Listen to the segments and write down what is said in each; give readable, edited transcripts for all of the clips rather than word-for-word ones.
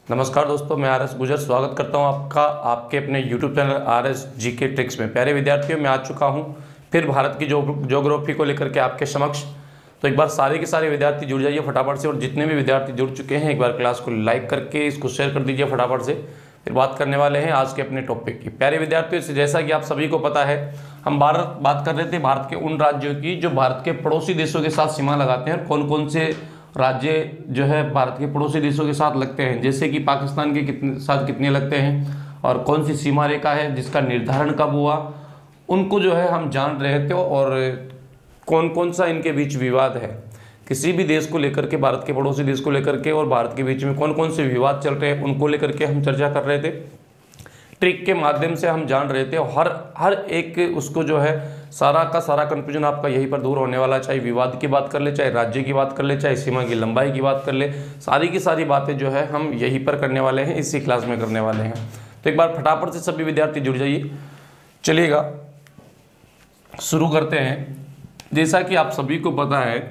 नमस्कार दोस्तों, मैं आर एस गुजर स्वागत करता हूं आपका आपके अपने YouTube channel R S GK tricks में। प्यारे विद्यार्थियों, मैं आ चुका हूं फिर भारत की ज्योग्राफी को लेकर के आपके समक्ष। तो एक बार सारे के सारे विद्यार्थी जुड़ जाइए फटाफट से, और जितने भी विद्यार्थी जुड़ चुके हैं एक बार क्लास को लाइक करके इसको शेयर कर दीजिए फटाफट से। फिर बात करने वाले हैं आज के अपने टॉपिक की। प्यारे विद्यार्थियों, जैसा कि आप सभी को पता है, हम बात कर रहे थे भारत के उन राज्यों की जो भारत के पड़ोसी देशों के साथ सीमा लगाते हैं। कौन कौन से राज्य जो है भारत के पड़ोसी देशों के साथ लगते हैं, जैसे कि पाकिस्तान के साथ कितने लगते हैं और कौन सी सीमा रेखा है जिसका निर्धारण कब हुआ, उनको जो है हम जान रहे थे। और कौन कौन सा इनके बीच विवाद है, किसी भी देश को लेकर के, भारत के पड़ोसी देश को लेकर के और भारत के बीच में कौन कौन से विवाद चल रहे हैं, उनको लेकर के हम चर्चा कर रहे थे। ट्रिक के माध्यम से हम जान रहे थे, और हर एक उसको जो है सारा का सारा कंफ्यूजन आपका यहीं पर दूर होने वाला। चाहे विवाद की बात कर ले, चाहे राज्य की बात कर ले, चाहे सीमा की लंबाई की बात कर ले, सारी की सारी बातें जो है हम यहीं पर करने वाले हैं, इसी क्लास में करने वाले हैं। तो एक बार फटाफट से सभी विद्यार्थी जुड़ जाइए। चलिएगा शुरू करते हैं। जैसा कि आप सभी को पता है,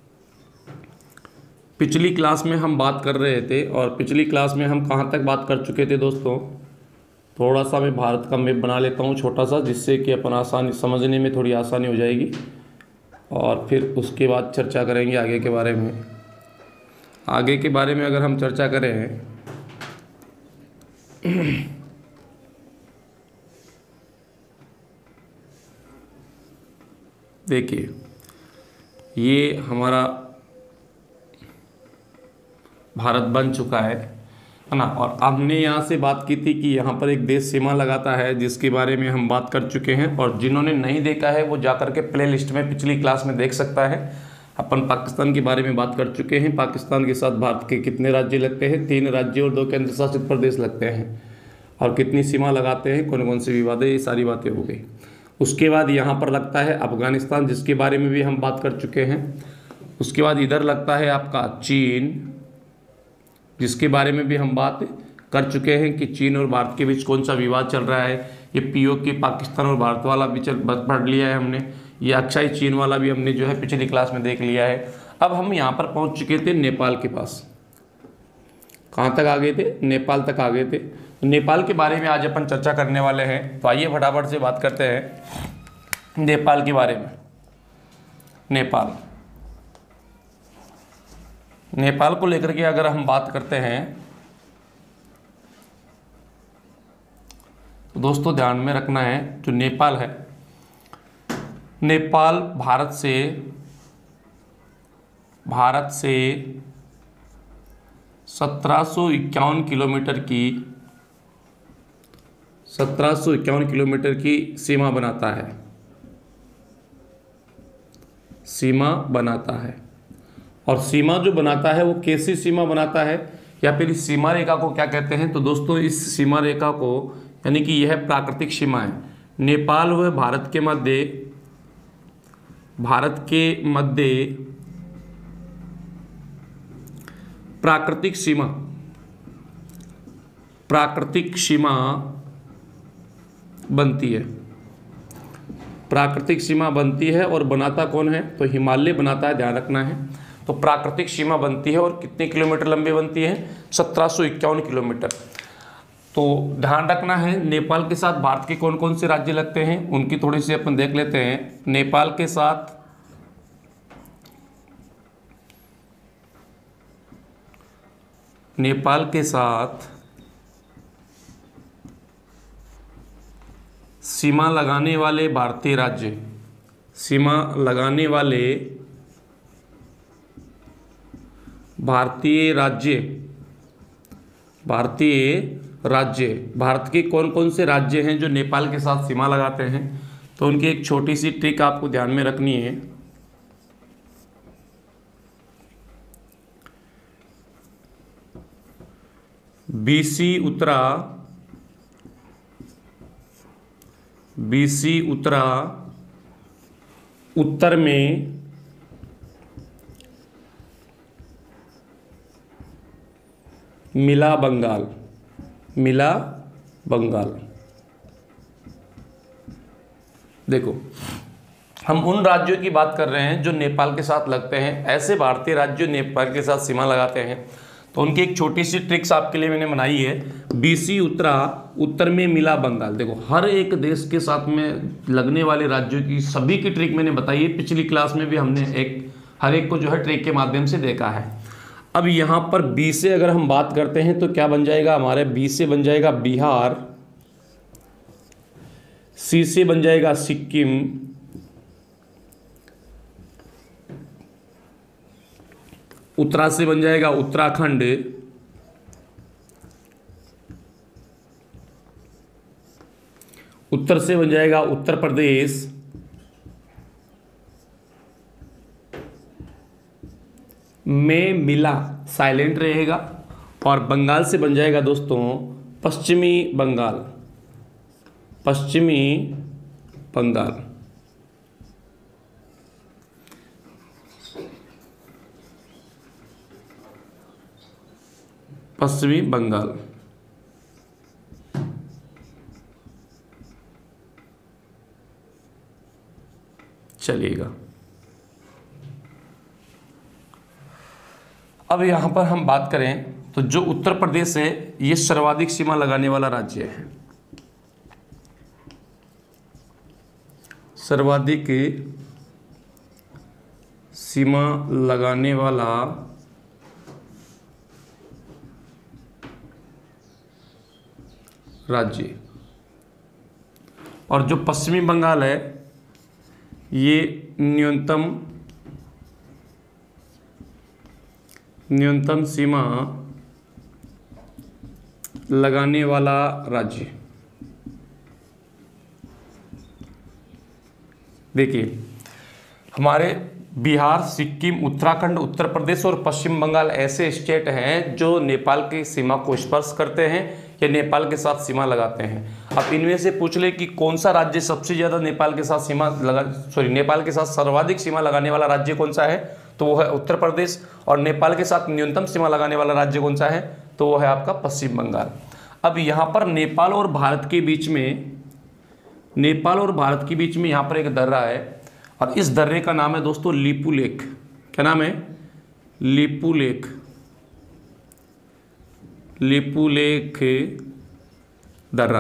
पिछली क्लास में हम बात कर रहे थे, और पिछली क्लास में हम कहाँ तक बात कर चुके थे दोस्तों। थोड़ा सा मैं भारत का मैप बना लेता हूँ छोटा सा, जिससे कि अपन आसानी समझने में थोड़ी आसानी हो जाएगी, और फिर उसके बाद चर्चा करेंगे आगे के बारे में। आगे के बारे में अगर हम चर्चा करें देखिए, ये हमारा भारत बन चुका है ना। और हमने यहाँ से बात की थी कि यहाँ पर एक देश सीमा लगाता है, जिसके बारे में हम बात कर चुके हैं। और जिन्होंने नहीं देखा है वो जाकर के प्ले लिस्ट में पिछली क्लास में देख सकता है। अपन पाकिस्तान के बारे में बात कर चुके हैं। पाकिस्तान के साथ भारत के कितने राज्य लगते हैं, 3 राज्य और 2 केंद्र शासित प्रदेश लगते हैं, और कितनी सीमा लगाते हैं, कौन कौन से विवाद है, ये सारी बातें हो गई। उसके बाद यहाँ पर लगता है अफगानिस्तान, जिसके बारे में भी हम बात कर चुके हैं। उसके बाद इधर लगता है आपका चीन, जिसके बारे में भी हम बात कर चुके हैं कि चीन और भारत के बीच कौन सा विवाद चल रहा है। ये पीओके पाकिस्तान और भारत वाला भी पढ़ लिया है हमने। ये अक्साई चीन वाला भी हमने जो है पिछली क्लास में देख लिया है। अब हम यहाँ पर पहुँच चुके थे नेपाल के पास। कहाँ तक आ गए थे? नेपाल तक आ गए थे। तो नेपाल के बारे में आज अपन चर्चा करने वाले हैं। तो आइए फटाफट से बात करते हैं नेपाल के बारे में। नेपाल को लेकर के अगर हम बात करते हैं तो दोस्तों ध्यान में रखना है, जो नेपाल है, नेपाल भारत से 1751 किलोमीटर की सीमा बनाता है। और सीमा जो बनाता है वो कैसी सीमा बनाता है, या फिर इस सीमा रेखा को क्या कहते हैं? तो दोस्तों इस सीमा रेखा को, यानी कि यह प्राकृतिक सीमा है। नेपाल व भारत के मध्य प्राकृतिक सीमा बनती है। प्राकृतिक सीमा बनती है, और बनाता कौन है? तो हिमालय बनाता है, ध्यान रखना है। तो प्राकृतिक सीमा बनती है, और कितने किलोमीटर लंबी बनती है? 1751 किलोमीटर। तो ध्यान रखना है, नेपाल के साथ भारत के कौन कौन से राज्य लगते हैं उनकी थोड़ी सी अपन देख लेते हैं। नेपाल के साथ सीमा लगाने वाले भारतीय राज्य भारत के कौन कौन से राज्य हैं जो नेपाल के साथ सीमा लगाते हैं? तो उनकी एक छोटी सी ट्रिक आपको ध्यान में रखनी है। बीसी उत्तरा उत्तर में मिला बंगाल। देखो, हम उन राज्यों की बात कर रहे हैं जो नेपाल के साथ लगते हैं। ऐसे भारतीय राज्य नेपाल के साथ सीमा लगाते हैं। तो उनकी एक छोटी सी ट्रिक्स आपके लिए मैंने बनाई है। BC उत्तरा, उत्तर में मिला बंगाल। देखो हर एक देश के साथ में लगने वाले राज्यों की सभी की ट्रिक मैंने बताई है, पिछली क्लास में भी हमने हर एक को जो है ट्रिक के माध्यम से देखा है। अब यहाँ पर B से अगर हम बात करते हैं तो क्या बन जाएगा हमारे, B से बन जाएगा बिहार, C से बन जाएगा सिक्किम, उत्तरा से बन जाएगा उत्तराखंड, उत्तर से बन जाएगा उत्तर प्रदेश, में मिला साइलेंट रहेगा, और बंगाल से बन जाएगा दोस्तों पश्चिमी बंगाल, पश्चिमी बंगाल। पश्चिमी बंगाल। चलिएगा, अब यहां पर हम बात करें तो जो उत्तर प्रदेश है ये सर्वाधिक सीमा लगाने वाला राज्य है, सर्वाधिक सीमा लगाने वाला राज्य। और जो पश्चिमी बंगाल है ये न्यूनतम सीमा लगाने वाला राज्य। देखिए हमारे बिहार, सिक्किम, उत्तराखंड, उत्तर प्रदेश और पश्चिम बंगाल ऐसे स्टेट हैं जो नेपाल की सीमा को स्पर्श करते हैं या नेपाल के साथ सीमा लगाते हैं। अब इनमें से पूछ ले कि कौन सा राज्य सबसे ज़्यादा नेपाल के साथ नेपाल के साथ सर्वाधिक सीमा लगाने वाला राज्य कौन सा है, तो वो है उत्तर प्रदेश। और नेपाल के साथ न्यूनतम सीमा लगाने वाला राज्य कौन सा है, तो वो है आपका पश्चिम बंगाल। अब यहाँ पर नेपाल और भारत के बीच में यहाँ पर एक दर्रा है, और इस दर्रे का नाम है दोस्तों लीपू लेक। क्या नाम है? लीपू लेक। लीपू लेक दर्रा।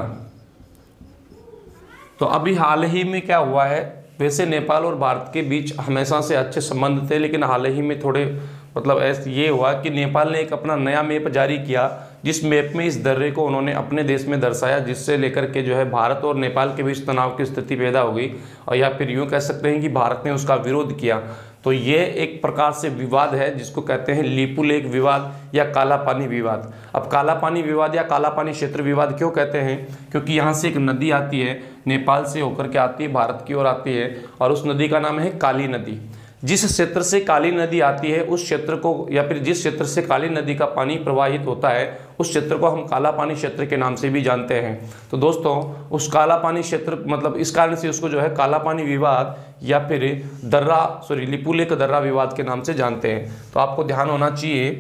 तो अभी हाल ही में क्या हुआ है, वैसे नेपाल और भारत के बीच हमेशा से अच्छे संबंध थे, लेकिन हाल ही में थोड़े ऐसे ये हुआ कि नेपाल ने एक अपना नया मैप जारी किया, जिस मैप में इस दर्रे को उन्होंने अपने देश में दर्शाया, जिससे लेकर के जो है भारत और नेपाल के बीच तनाव की स्थिति पैदा हो गई, और या फिर यूँ कह सकते हैं कि भारत ने उसका विरोध किया। तो ये एक प्रकार से विवाद है जिसको कहते हैं लीपू लेक विवाद या काला पानी विवाद। अब काला पानी विवाद या काला पानी क्षेत्र विवाद क्यों कहते हैं, क्योंकि यहाँ से एक नदी आती है, नेपाल से होकर के आती है, भारत की ओर आती है, और उस नदी का नाम है काली नदी। जिस क्षेत्र से काली नदी आती है उस क्षेत्र को, या फिर जिस क्षेत्र से काली नदी का पानी प्रवाहित होता है उस क्षेत्र को हम काला पानी क्षेत्र के नाम से भी जानते हैं। तो दोस्तों उस काला पानी क्षेत्र इस कारण से उसको जो है काला पानी विवाद या फिर लीपू लेक दर्रा विवाद के नाम से जानते हैं। तो आपको ध्यान होना चाहिए,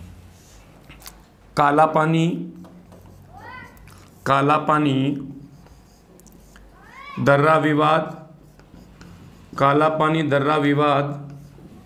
काला पानी दर्रा विवाद, काला पानी दर्रा विवाद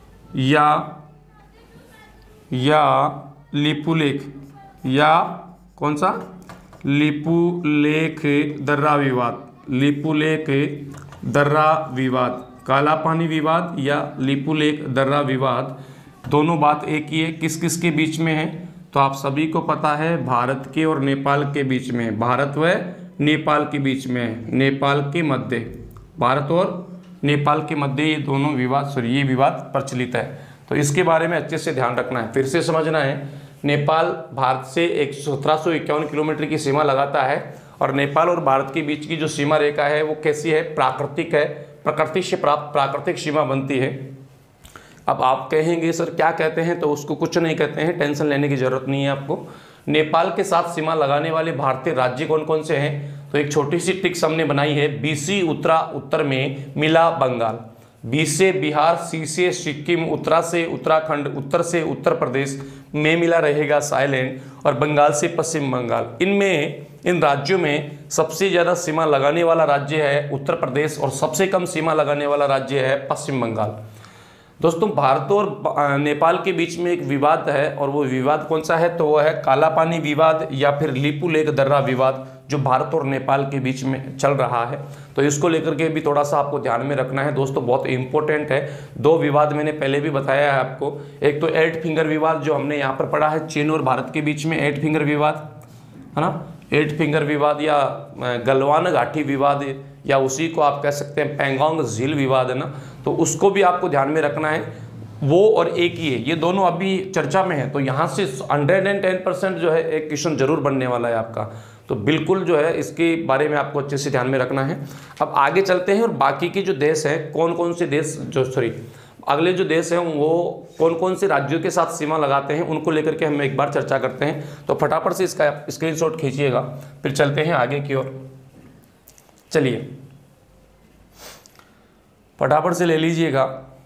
या लीपू लेक, या कौन सा, लीपू लेक दर्रा विवाद, लीपू लेक दर्रा विवाद, काला पानी विवाद या लीपू लेक दर्रा विवाद, दोनों बात एक ही है। किस किस के बीच में है, तो आप सभी को पता है भारत के और नेपाल के बीच में है, भारत व नेपाल के बीच में है, नेपाल के मध्य, भारत और नेपाल के मध्य ये दोनों ये विवाद प्रचलित है। तो इसके बारे में अच्छे से ध्यान रखना है, फिर से समझना है। नेपाल भारत से 1751 किलोमीटर की सीमा लगाता है, और नेपाल और भारत के बीच की जो सीमा रेखा है वो कैसी है, प्राकृतिक है, प्रकृति से प्राप्त प्राकृतिक सीमा बनती है। अब आप कहेंगे सर क्या कहते हैं, तो उसको कुछ नहीं कहते हैं, टेंशन लेने की जरूरत नहीं है आपको। नेपाल के साथ सीमा लगाने वाले भारतीय राज्य कौन कौन से हैं, तो एक छोटी सी ट्रिक्स हमने बनाई है। BC उत्तरा, उत्तर में मिला बंगाल, B से बिहार, C से सिक्किम, उत्तरा से उत्तराखंड, उत्तर से उत्तर प्रदेश, में मिला रहेगा साइलेंट, और बंगाल से पश्चिम बंगाल। इन राज्यों में सबसे ज़्यादा सीमा लगाने वाला राज्य है उत्तर प्रदेश, और सबसे कम सीमा लगाने वाला राज्य है पश्चिम बंगाल। दोस्तों भारत और नेपाल के बीच में एक विवाद है, और वो विवाद कौन सा है, तो वो है काला पानी विवाद या फिर लिपू लेक दर्रा विवाद, जो भारत और नेपाल के बीच में चल रहा है। तो इसको लेकर के भी थोड़ा सा आपको ध्यान में रखना है दोस्तों, बहुत इंपॉर्टेंट है। दो विवाद मैंने पहले भी बताया है आपको, एक तो 8 फिंगर विवाद जो हमने यहाँ पर पढ़ा है चीन और भारत के बीच में 8 फिंगर विवाद है ना, 8 फिंगर विवाद या गलवान घाटी विवाद, या उसी को आप कह सकते हैं पैंगोंग झील विवाद है ना, तो उसको भी आपको ध्यान में रखना है। वो और एक ही है, ये दोनों अभी चर्चा में है, तो यहाँ से 110% जो है एक क्वेश्चन जरूर बनने वाला है आपका, तो बिल्कुल जो है इसके बारे में आपको अच्छे से ध्यान में रखना है। अब आगे चलते हैं और बाकी के जो देश हैं, कौन कौन से देश अगले जो देश हैं वो कौन कौन से राज्यों के साथ सीमा लगाते हैं, उनको लेकर के हम एक बार चर्चा करते हैं। तो फटाफट से इसका स्क्रीनशॉट खींचिएगा, फिर चलते हैं आगे की ओर। चलिए फटाफट से ले लीजिएगा।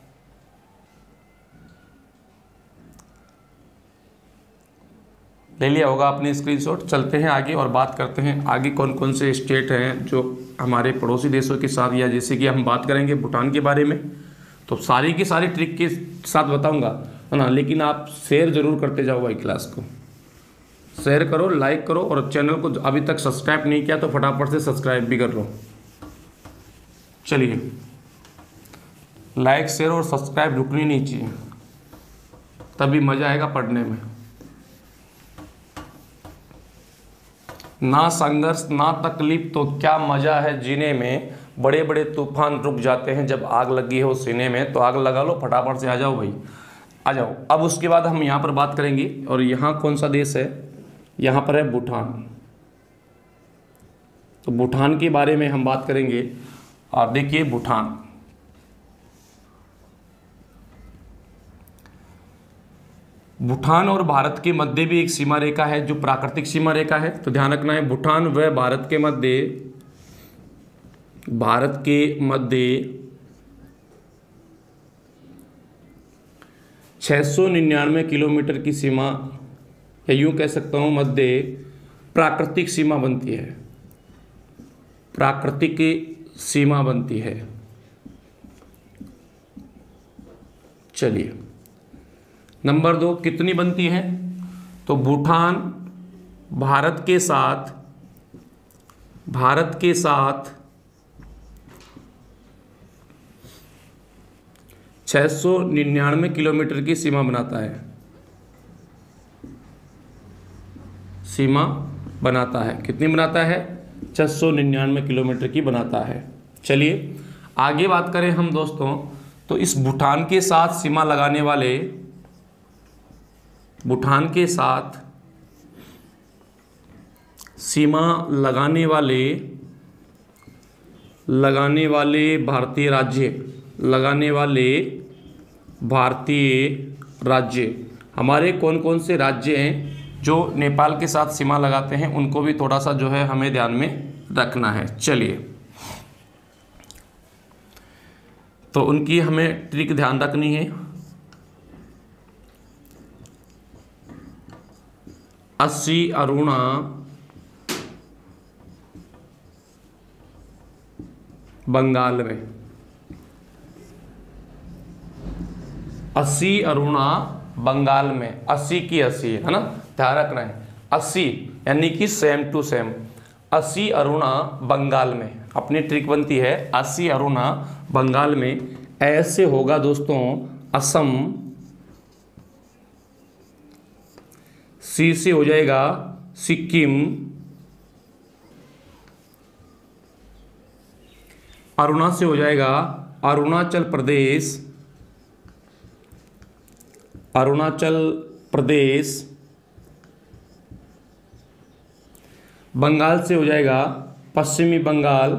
ले लिया होगा आपने स्क्रीनशॉट। चलते हैं आगे और बात करते हैं आगे कौन कौन से स्टेट हैं जो हमारे पड़ोसी देशों के साथ, या जैसे कि हम बात करेंगे भूटान के बारे में, तो सारी की सारी ट्रिक के साथ बताऊंगा है ना, लेकिन आप शेयर जरूर करते जाओ भाई, क्लास को शेयर करो, लाइक करो, और चैनल को अभी तक सब्सक्राइब नहीं किया तो फटाफट से सब्सक्राइब भी कर लो। चलिए, लाइक शेयर और सब्सक्राइब रुकनी नहीं चाहिए, तभी मज़ा आएगा पढ़ने में। ना संघर्ष ना तकलीफ तो क्या मज़ा है जीने में, बड़े बड़े तूफान रुक जाते हैं जब आग लगी हो सीने में। तो आग लगा लो, फटाफट से आ जाओ भाई, आ जाओ। अब उसके बाद हम यहाँ पर बात करेंगे, और यहाँ कौन सा देश है, यहाँ पर है भूटान। तो भूटान के बारे में हम बात करेंगे। और देखिए भूटान और भारत के मध्य भी एक सीमा रेखा है जो प्राकृतिक सीमा रेखा है। तो ध्यान रखना है, भूटान व भारत के मध्य 699 किलोमीटर की सीमा, या यूं कह सकता हूं मध्य प्राकृतिक सीमा बनती है, प्राकृतिक सीमा बनती है। चलिए नंबर 2 कितनी बनती है, तो भूटान भारत के साथ 699 किलोमीटर की सीमा बनाता है, कितनी बनाता है, 699 किलोमीटर की बनाता है। चलिए आगे बात करें हम दोस्तों, तो इस भूटान के साथ सीमा लगाने वाले, भारतीय राज्य हमारे कौन कौन से राज्य हैं जो नेपाल के साथ सीमा लगाते हैं, उनको भी थोड़ा सा जो है हमें ध्यान में रखना है। चलिए, तो उनकी हमें ट्रिक ध्यान रखनी है। 80 अरुणा बंगाल में, 80 अरुणा बंगाल में, 80 की 80 है ना, ध्यान रखना है 80 यानी कि same to same, 80 Aruna Bengal में। अपनी ट्रिक बनती है 80 अरुणा बंगाल में। ऐसे होगा दोस्तों असम, सी से हो जाएगा सिक्किम, अरुणा से हो जाएगा अरुणाचल प्रदेश, बंगाल से हो जाएगा पश्चिमी बंगाल,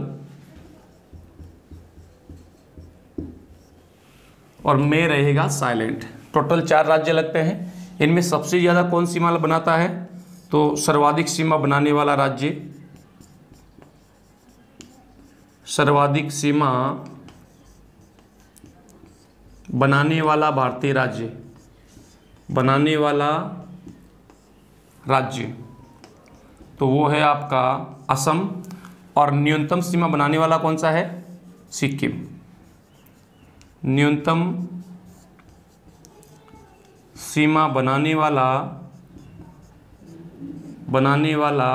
और में रहेगा साइलेंट। टोटल 4 राज्य लगते हैं। इनमें सबसे ज़्यादा कौन सीमा बनाता है, तो सर्वाधिक सीमा बनाने वाला राज्य, सर्वाधिक सीमा बनाने वाला भारतीय राज्य, तो वो है आपका असम। और न्यूनतम सीमा बनाने वाला कौन सा है, सिक्किम। न्यूनतम सीमा बनाने वाला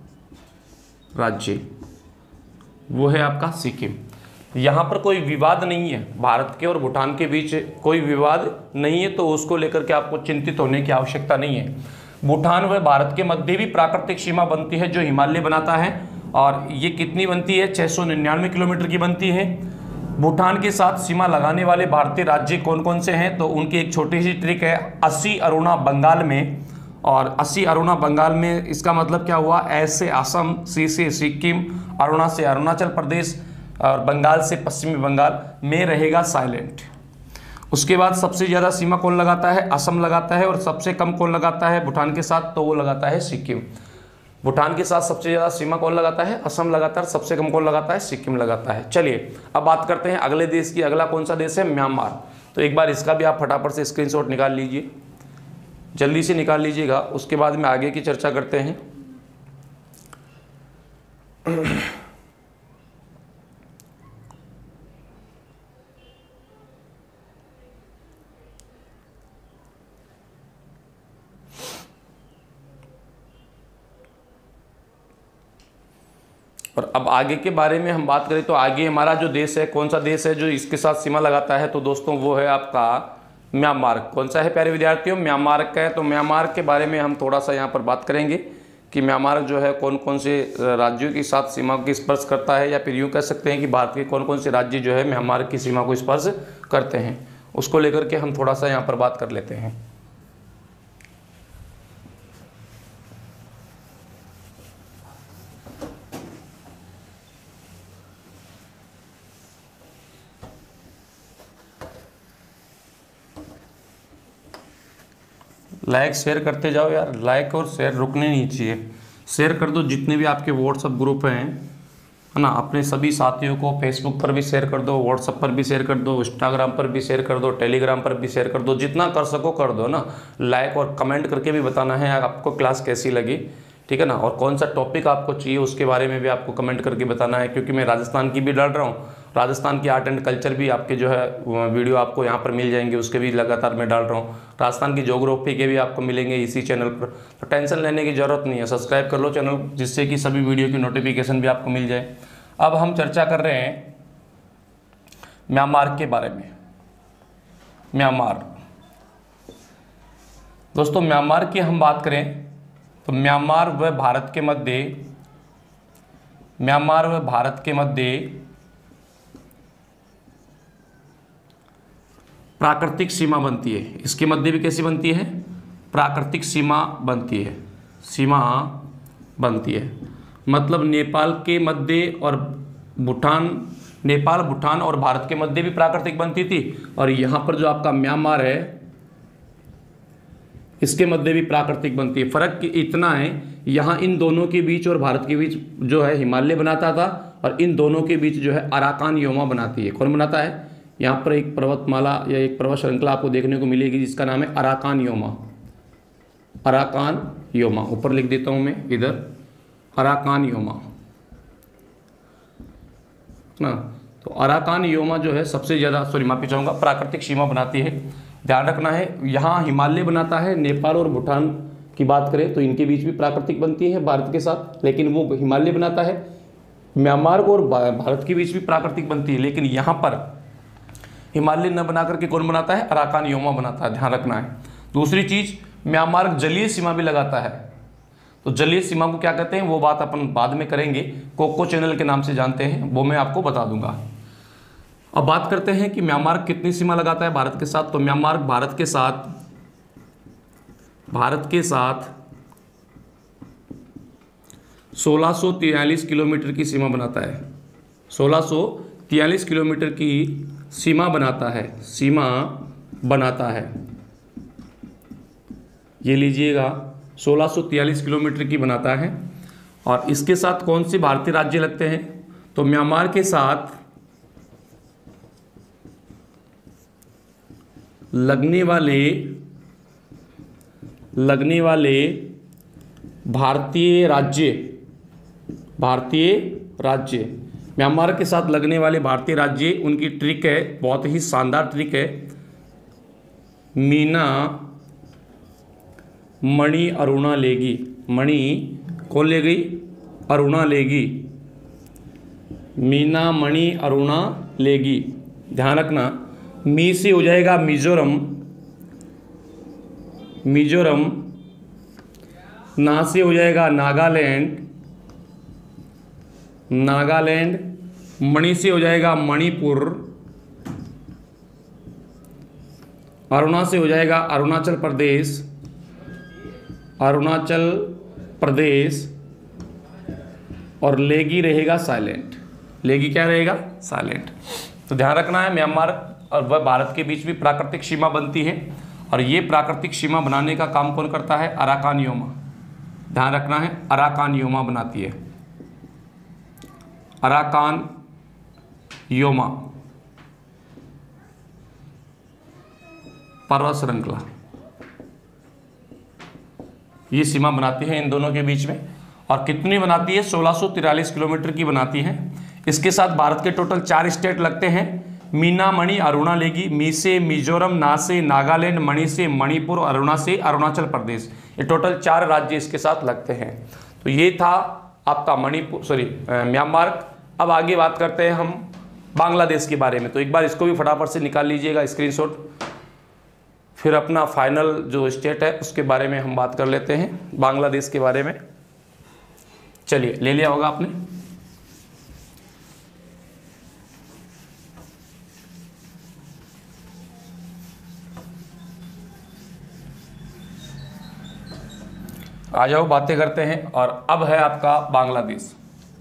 राज्य वो है आपका सिक्किम। यहाँ पर कोई विवाद नहीं है, भारत के और भूटान के बीच कोई विवाद नहीं है, तो उसको लेकर के आपको चिंतित होने की आवश्यकता नहीं है। भूटान व भारत के मध्य भी प्राकृतिक सीमा बनती है जो हिमालय बनाता है, और ये कितनी बनती है, 699 किलोमीटर की बनती है। भूटान के साथ सीमा लगाने वाले भारतीय राज्य कौन कौन से हैं, तो उनकी एक छोटी सी ट्रिक है, 80 अरुणा बंगाल में, और 80 अरुणा बंगाल में इसका मतलब क्या हुआ, एस से असम, सी से सिक्किम, अरुणा से अरुणाचल प्रदेश और बंगाल से पश्चिमी बंगाल में रहेगा साइलेंट। उसके बाद सबसे ज़्यादा सीमा कौन लगाता है, असम लगाता है, और सबसे कम कौन लगाता है भूटान के साथ, तो वो लगाता है सिक्किम। भूटान के साथ सबसे ज़्यादा सीमा कौन लगाता है, असम लगाता है, सबसे कम कौन लगाता है, सिक्किम लगाता है। चलिए अब बात करते हैं अगले देश की। अगला कौन सा देश है, म्यांमार। तो एक बार इसका भी आप फटाफट से स्क्रीनशॉट निकाल लीजिए, जल्दी से निकाल लीजिएगा, उसके बाद में आगे की चर्चा करते हैं। और अब आगे के बारे में हम बात करें तो आगे हमारा जो देश है, कौन सा देश है जो इसके साथ सीमा लगाता है, तो दोस्तों वो है आपका म्यांमार। कौन सा है प्यारे विद्यार्थियों, म्यांमार का है। तो म्यांमार के बारे में हम थोड़ा सा यहाँ पर बात करेंगे कि म्यांमार जो है कौन कौन से राज्यों के साथ सीमा को स्पर्श करता है, या फिर यूँ कह सकते हैं कि भारत के कौन कौन से राज्य जो है म्यांमार की सीमा को स्पर्श करते हैं, उसको लेकर के हम थोड़ा सा यहाँ पर बात कर लेते हैं। लाइक शेयर करते जाओ यार, लाइक और शेयर रुकने नहीं चाहिए। शेयर कर दो जितने भी आपके व्हाट्सअप ग्रुप हैं, है ना, अपने सभी साथियों को फेसबुक पर भी शेयर कर दो, व्हाट्सअप पर भी शेयर कर दो, इंस्टाग्राम पर भी शेयर कर दो, टेलीग्राम पर भी शेयर कर दो, जितना कर सको कर दो ना। लाइक और कमेंट करके भी बताना है आपको क्लास कैसी लगी, ठीक है ना, और कौन सा टॉपिक आपको चाहिए उसके बारे में भी आपको कमेंट करके बताना है, क्योंकि मैं राजस्थान की भी डाल रहा हूँ, राजस्थान की आर्ट एंड कल्चर भी आपके जो है वीडियो आपको यहाँ पर मिल जाएंगे, उसके भी लगातार मैं डाल रहा हूँ। राजस्थान की ज्योग्राफी के भी आपको मिलेंगे इसी चैनल पर, तो टेंशन लेने की ज़रूरत नहीं है। सब्सक्राइब कर लो चैनल, जिससे कि सभी वीडियो की नोटिफिकेशन भी आपको मिल जाए। अब हम चर्चा कर रहे हैं म्यांमार के बारे में। म्यांमार दोस्तों, म्यांमार की हम बात करें तो म्यांमार व भारत के मध्य प्राकृतिक सीमा बनती है। इसके मध्य भी कैसी बनती है, प्राकृतिक सीमा बनती है। मतलब नेपाल के मध्य और नेपाल, भूटान और भारत के मध्य भी प्राकृतिक बनती थी, और यहाँ पर जो आपका म्यांमार है इसके मध्य भी प्राकृतिक बनती है। फर्क इतना है, यहाँ इन दोनों के बीच और भारत के बीच जो है हिमालय बनाता था, और इन दोनों के बीच जो है अराकान योमा बनाती है। कौन बनाता है, यहाँ पर एक पर्वतमाला या एक पर्वत श्रृंखला आपको देखने को मिलेगी जिसका नाम है अराकान योमा। अराकान योमा ऊपर लिख देता हूँ मैं इधर, अराकान योमा ना। तो अराकान योमा जो है सबसे ज़्यादा, माफी चाहूँगा, प्राकृतिक सीमा बनाती है। ध्यान रखना है, यहाँ हिमालय बनाता है। नेपाल और भूटान की बात करें तो इनके बीच भी प्राकृतिक बनती है भारत के साथ, लेकिन वो हिमालय बनाता है। म्यांमार को और भारत के बीच भी प्राकृतिक बनती है, लेकिन यहाँ पर हिमालय न बना करके कौन बनाता है, अराकान योमा बनाता है। ध्यान रखना है। दूसरी चीज़, म्यांमार जलीय सीमा भी लगाता है। तो जलीय सीमा को क्या कहते हैं वो बात अपन बाद में करेंगे, कोको चैनल के नाम से जानते हैं, वो मैं आपको बता दूंगा। अब बात करते हैं कि म्यांमार कितनी सीमा लगाता है भारत के साथ। तो म्यांमार भारत के साथ 1643 किलोमीटर की सीमा बनाता है। 1643 किलोमीटर की सीमा बनाता है। ये लीजिएगा, 1643 किलोमीटर की बनाता है। और इसके साथ कौन से भारतीय राज्य लगते हैं, तो म्यांमार के साथ लगने वाले भारतीय राज्य, म्यांमार के साथ लगने वाले भारतीय राज्य, उनकी ट्रिक है, बहुत ही शानदार ट्रिक है, मीना मणि अरुणा लेगी, मणि कौन ले गई, अरुणा लेगी, मीना मणि अरुणा लेगी। ध्यान रखना, मी से हो जाएगा मिजोरम, मिजोरम, ना से हो जाएगा नागालैंड, नागालैंड, मणि से हो जाएगा मणिपुर, अरुणा से हो जाएगा अरुणाचल प्रदेश, अरुणाचल प्रदेश, और लेगी रहेगा साइलेंट, लेगी क्या रहेगा, साइलेंट। तो ध्यान रखना है, म्यांमार और वह भारत के बीच भी प्राकृतिक सीमा बनती है, और ये प्राकृतिक सीमा बनाने का काम कौन करता है, अराकान योमा। ध्यान रखना है, अराकान योमा बनाती है, अराकान योमा पर्वत श्रृंखला, ये सीमा बनाती है इन दोनों के बीच में। और कितनी बनाती है, 1643 किलोमीटर की बनाती है। इसके साथ भारत के टोटल 4 स्टेट लगते हैं, मीना मणि अरुणा लेगी, मी से मिजोरम, ना से नागालैंड, मणि से मणिपुर, अरुणा से अरुणाचल प्रदेश। ये टोटल 4 राज्य इसके साथ लगते हैं। तो ये था आपका म्यांमार। अब आगे बात करते हैं हम बांग्लादेश के बारे में। तो एक बार इसको भी फटाफट से निकाल लीजिएगा स्क्रीनशॉट, फिर अपना फाइनल जो स्टेट है उसके बारे में हम बात कर लेते हैं, बांग्लादेश के बारे में। चलिए, ले लिया होगा आपने। आ जाओ, बातें करते हैं। और अब है आपका बांग्लादेश।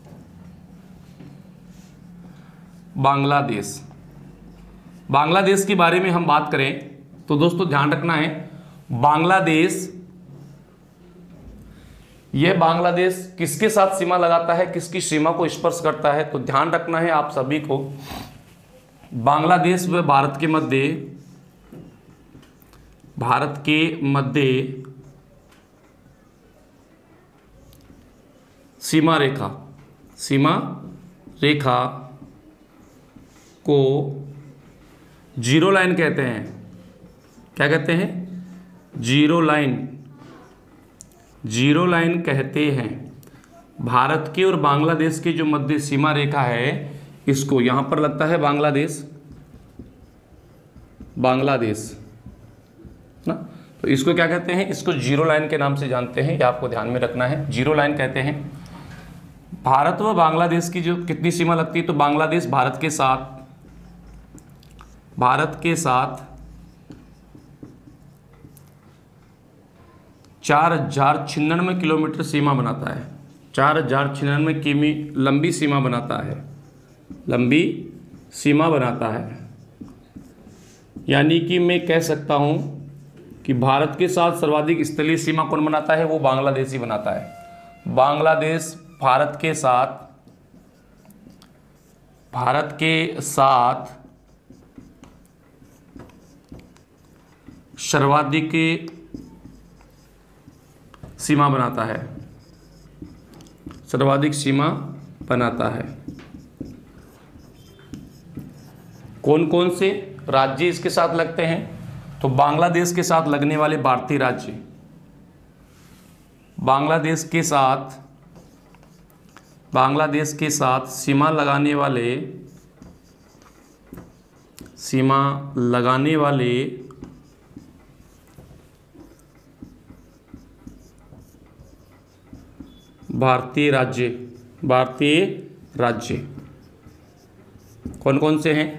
बांग्लादेश, बांग्लादेश के बारे में हम बात करें तो दोस्तों ध्यान रखना है, बांग्लादेश, यह बांग्लादेश किसके साथ सीमा लगाता है, किसकी सीमा को स्पर्श करता है, तो ध्यान रखना है आप सभी को, बांग्लादेश व भारत के मध्य सीमा रेखा को जीरो लाइन कहते हैं। क्या कहते हैं, जीरो लाइन कहते हैं। भारत के और बांग्लादेश की जो मध्य सीमा रेखा है, इसको यहां पर लगता है बांग्लादेश ना, तो इसको क्या कहते हैं, इसको जीरो लाइन के नाम से जानते हैं, ये आपको ध्यान में रखना है, जीरो लाइन कहते हैं। भारत व बांग्लादेश की जो कितनी सीमा लगती है, तो बांग्लादेश भारत के साथ 4096 किलोमीटर सीमा बनाता है, 4096 किमी लंबी सीमा बनाता है। यानी कि मैं कह सकता हूं कि भारत के साथ सर्वाधिक स्थलीय सीमा कौन बनाता है, वो बांग्लादेश ही बनाता है। बांग्लादेश भारत के साथ सर्वाधिक सीमा बनाता है, कौन कौन से राज्य इसके साथ लगते हैं, तो बांग्लादेश के साथ लगने वाले भारतीय राज्य, बांग्लादेश के साथ सीमा लगाने वाले भारतीय राज्य कौन कौन से हैं,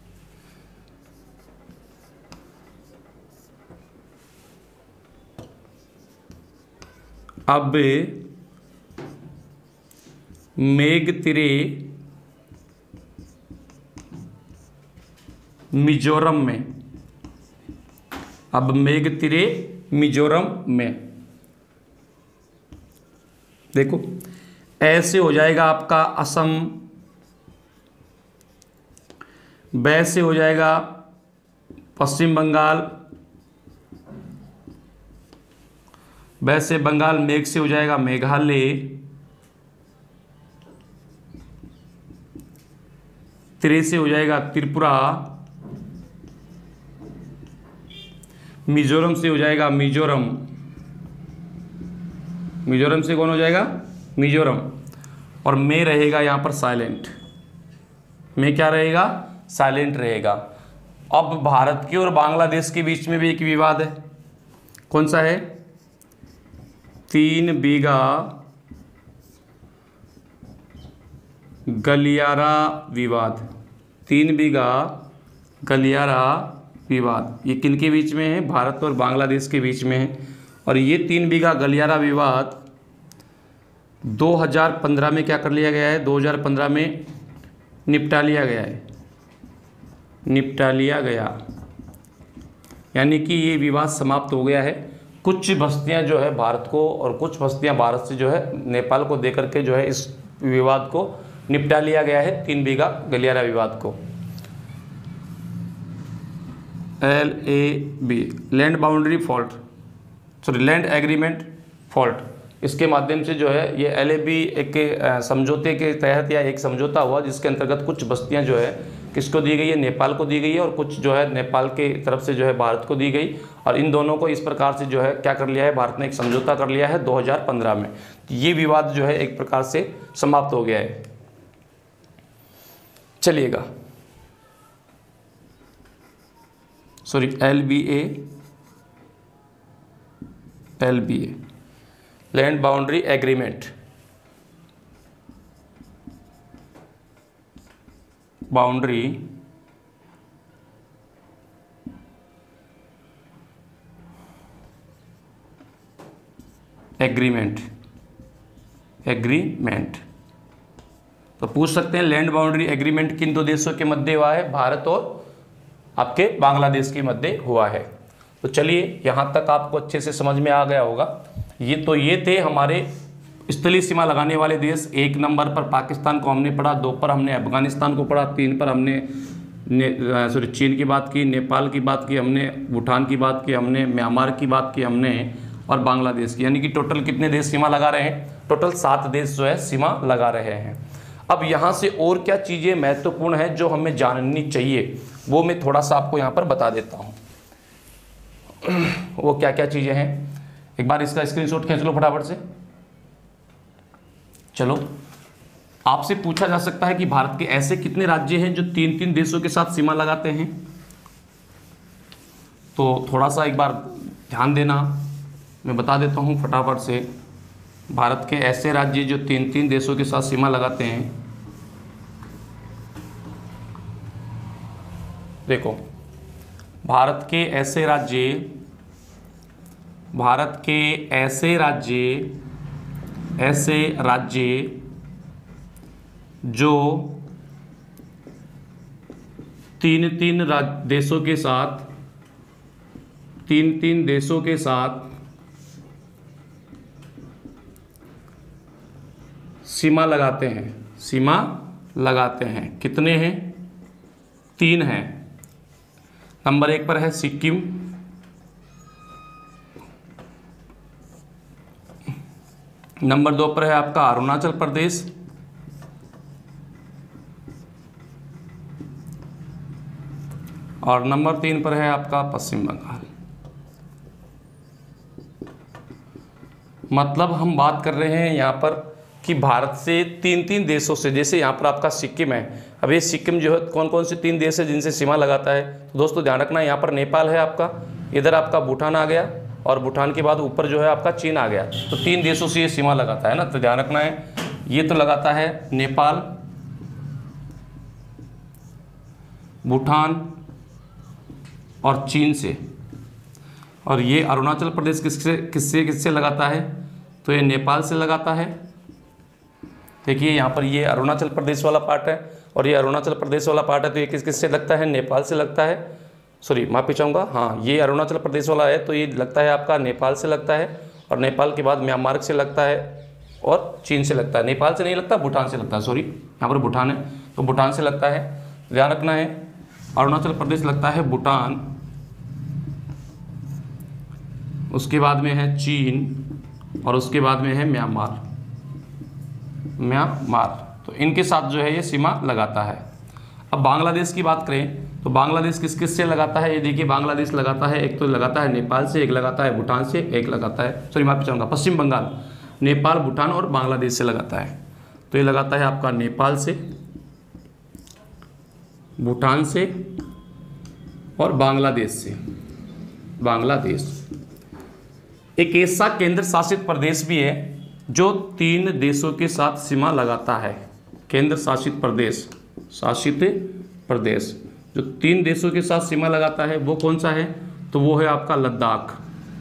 अब मेघतिरे मिजोरम में, देखो ऐसे हो जाएगा आपका असम, वैसे हो जाएगा पश्चिम बंगाल, वैसे बंगाल मेघ से हो जाएगा मेघालय, त्रि से हो जाएगा त्रिपुरा, मिजोरम से हो जाएगा मिजोरम, मिजोरम से कौन हो जाएगा, मिजोरम, और मे रहेगा यहाँ पर साइलेंट, में क्या रहेगा, साइलेंट रहेगा। अब भारत के और बांग्लादेश के बीच में भी एक विवाद है, कौन सा है, 3 बीघा गलियारा विवाद, 3 बीघा गलियारा विवाद, ये किन के बीच में है, भारत और बांग्लादेश के बीच में है। और ये 3 बीघा गलियारा विवाद 2015 में क्या कर लिया गया है, 2015 में निपटा लिया गया है, निपटा लिया गया, यानी कि ये विवाद समाप्त हो गया है। कुछ बस्तियां जो है भारत को और कुछ बस्तियां भारत से जो है नेपाल को देकर के जो है इस विवाद को निपटा लिया गया है, 3 बीघा गलियारा विवाद को। LAB, land boundary fault, sorry land agreement fault, इसके माध्यम से जो है ये LAB एक समझौते के तहत या एक समझौता हुआ जिसके अंतर्गत कुछ बस्तियां जो है किसको दी गई है, नेपाल को दी गई है, और कुछ जो है नेपाल के तरफ से जो है भारत को दी गई। और इन दोनों को इस प्रकार से जो है क्या कर लिया है, भारत ने एक समझौता कर लिया है 2015 में। ये विवाद जो है एक प्रकार से समाप्त हो गया है। चलिएगा, sorry LBA, land boundary agreement, boundary agreement, तो पूछ सकते हैं लैंड बाउंड्री एग्रीमेंट किन दो देशों के मध्य हुआ है, भारत और आपके बांग्लादेश के मध्य हुआ है। तो चलिए यहाँ तक आपको अच्छे से समझ में आ गया होगा। ये थे हमारे स्थलीय सीमा लगाने वाले देश। 1 नंबर पर पाकिस्तान को हमने पढ़ा, 2 पर हमने अफगानिस्तान को पढ़ा, 3 पर हमने चीन की बात की, नेपाल की बात की हमने, भूटान की बात की हमने, म्यांमार की बात की हमने, और बांग्लादेश की। यानी कि टोटल कितने देश सीमा लगा रहे हैं, टोटल 7 देश जो है सीमा लगा रहे हैं। अब यहाँ से और क्या चीज़ें महत्वपूर्ण हैं जो हमें जाननी चाहिए, वो मैं थोड़ा सा आपको यहाँ पर बता देता हूँ। वो क्या क्या चीज़ें हैं, एक बार इसका स्क्रीनशॉट खींच लो फटाफट से। चलो, आपसे पूछा जा सकता है कि भारत के ऐसे कितने राज्य हैं जो 3-3 देशों के साथ सीमा लगाते हैं। तो थोड़ा सा एक बार ध्यान देना, मैं बता देता हूँ फटाफट से। भारत के ऐसे राज्य जो 3-3 देशों के साथ सीमा लगाते हैं, देखो भारत के ऐसे राज्य जो 3-3 देशों के साथ सीमा लगाते हैं, कितने हैं, 3 हैं। नंबर 1 पर है सिक्किम, नंबर 2 पर है आपका अरुणाचल प्रदेश, और नंबर 3 पर है आपका पश्चिम बंगाल। मतलब हम बात कर रहे हैं यहाँ पर कि भारत से 3-3 देशों से, जैसे यहाँ पर आपका सिक्किम है, अब ये सिक्किम जो है कौन कौन से 3 देश है जिनसे सीमा लगाता है। तो दोस्तों ध्यान रखना, यहाँ पर नेपाल है आपका, इधर आपका भूटान आ गया, और भूटान के बाद ऊपर जो है आपका चीन आ गया। तो 3 देशों से ये सीमा लगाता है ना, तो ध्यान रखना है। ये तो लगाता है नेपाल, भूटान और चीन से, और ये अरुणाचल प्रदेश किससे लगाता है, तो ये नेपाल से लगाता है। देखिए यहाँ पर ये अरुणाचल प्रदेश वाला पार्ट है और ये अरुणाचल प्रदेश वाला पार्ट है, तो ये किससे लगता है, नेपाल से लगता है। सॉरी माफी चाहूँगा, हाँ ये अरुणाचल प्रदेश वाला है तो ये लगता है आपका नेपाल से लगता है, और नेपाल के बाद म्यांमार से लगता है और चीन से लगता है। नेपाल से नहीं लगता, भूटान से लगता है, सॉरी यहाँ पर भूटान है तो भूटान से लगता है, ध्यान रखना है। अरुणाचल प्रदेश लगता है भूटान, उसके बाद में है चीन, और उसके बाद में है म्यांमार। तो इनके साथ जो है ये सीमा लगाता है। अब बांग्लादेश की बात करें तो बांग्लादेश किस से लगाता है, ये देखिए बांग्लादेश लगाता है, एक तो लगाता है नेपाल से, एक लगाता है भूटान से, एक लगाता है, सॉरी माफी चाहूँगा पश्चिम बंगाल। नेपाल, भूटान और बांग्लादेश से लगाता है। तो ये लगाता है आपका नेपाल से, भूटान से और बांग्लादेश से। बांग्लादेश एक ऐसा केंद्र शासित प्रदेश भी है जो 3 देशों के साथ सीमा लगाता है। केंद्र शासित प्रदेश जो 3 देशों के साथ सीमा लगाता है वो कौन सा है? तो वो है आपका लद्दाख।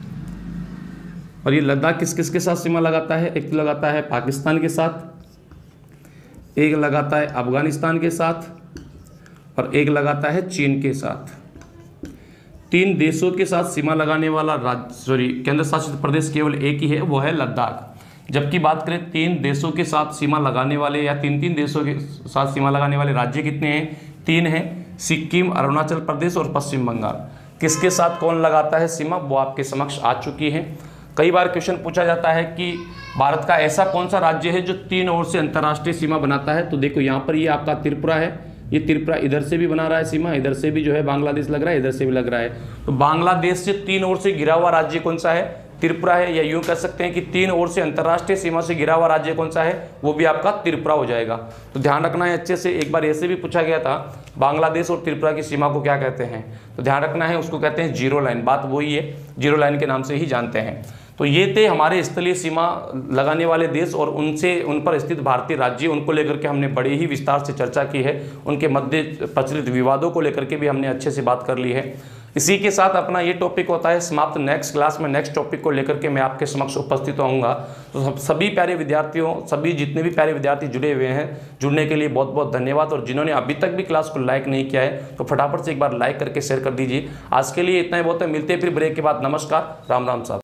और ये लद्दाख किस किस के साथ सीमा लगाता है? एक तो लगाता है पाकिस्तान के साथ, एक लगाता है अफगानिस्तान के साथ और एक लगाता है चीन के साथ। 3 देशों के साथ सीमा लगाने वाला केंद्र शासित प्रदेश केवल एक ही है, वो है लद्दाख। जबकि बात करें 3 देशों के साथ सीमा लगाने वाले या 3 देशों के साथ सीमा लगाने वाले राज्य कितने हैं? 3 हैं, सिक्किम, अरुणाचल प्रदेश और पश्चिम बंगाल। किसके साथ कौन लगाता है सीमा, वो आपके समक्ष आ चुकी है। कई बार क्वेश्चन पूछा जाता है कि भारत का ऐसा कौन सा राज्य है जो 3 ओर से अंतर्राष्ट्रीय सीमा बनाता है? तो देखो यहाँ पर ये आपका त्रिपुरा है, ये त्रिपुरा इधर से भी बना रहा है सीमा, इधर से भी जो है बांग्लादेश लग रहा है, इधर से भी लग रहा है। तो बांग्लादेश से 3 ओर से घिरा हुआ राज्य कौन सा है? त्रिपुरा है। या यूं कह सकते हैं कि 3 ओर से अंतर्राष्ट्रीय सीमा से घिरा हुआ राज्य कौन सा है? वो भी आपका त्रिपुरा हो जाएगा। तो ध्यान रखना है अच्छे से। एक बार ऐसे भी पूछा गया था, बांग्लादेश और त्रिपुरा की सीमा को क्या कहते हैं? तो ध्यान रखना है, उसको कहते हैं जीरो लाइन। बात वही है, जीरो लाइन के नाम से ही जानते हैं। तो ये थे हमारे स्थलीय सीमा लगाने वाले देश और उन पर स्थित भारतीय राज्य। उनको लेकर के हमने बड़े ही विस्तार से चर्चा की है। उनके मध्य प्रचलित विवादों को लेकर के भी हमने अच्छे से बात कर ली है। इसी के साथ अपना ये टॉपिक होता है समाप्त। नेक्स्ट क्लास में नेक्स्ट टॉपिक को लेकर के मैं आपके समक्ष उपस्थित होऊंगा। तो सभी प्यारे विद्यार्थियों, सभी जितने भी प्यारे विद्यार्थी जुड़े हुए हैं, जुड़ने के लिए बहुत बहुत धन्यवाद। और जिन्होंने अभी तक भी क्लास को लाइक नहीं किया है तो फटाफट से एक बार लाइक करके शेयर कर दीजिए। आज के लिए इतना ही बहुत है। मिलते हैं फिर ब्रेक के बाद। नमस्कार, राम राम साहब।